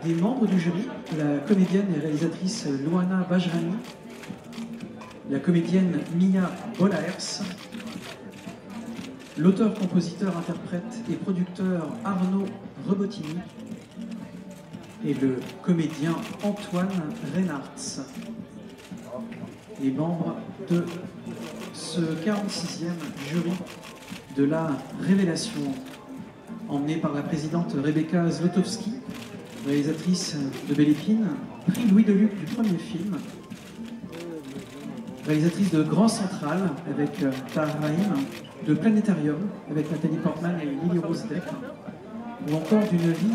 des membres du jury, la comédienne et réalisatrice Luana Bajrami, la comédienne Mia Bolaers, l'auteur, compositeur, interprète et producteur Arnaud Rebotini et le comédien Antoine Reynards, les membres de ce 46e jury de la Révélation, emmené par la présidente Rebecca Zlotowski, réalisatrice de Belle Épine, prix Louis Deluc du premier film, réalisatrice de Grand Central avec Tahar Rahim, de Planétarium avec Nathalie Portman et Lily Rose Depp, ou encore d'une vie.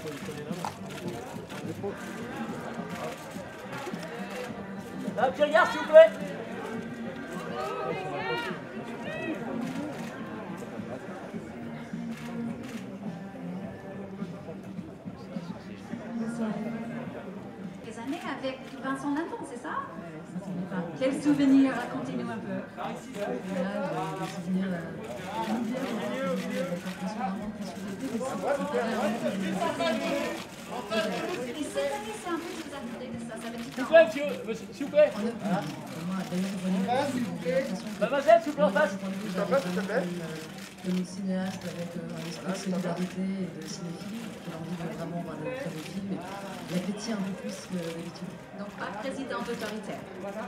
Un petit regard, s'il vous plaît. Des années avec Vincent Lindon, c'est ça? Quel souvenir? Racontez-nous un peu. Et cette année, c'est un peu ce que vous attendez de ça? Ça va être S'il vous plaît, s'il vous plaît. Mademoiselle, s'il vous plaît, en face. Le cinéaste avec un esprit de solidarité et de cinéphile qui a envie de vraiment voir de très beaux films et l'appétit un peu plus que d'habitude. donc pas présidente autoritaire.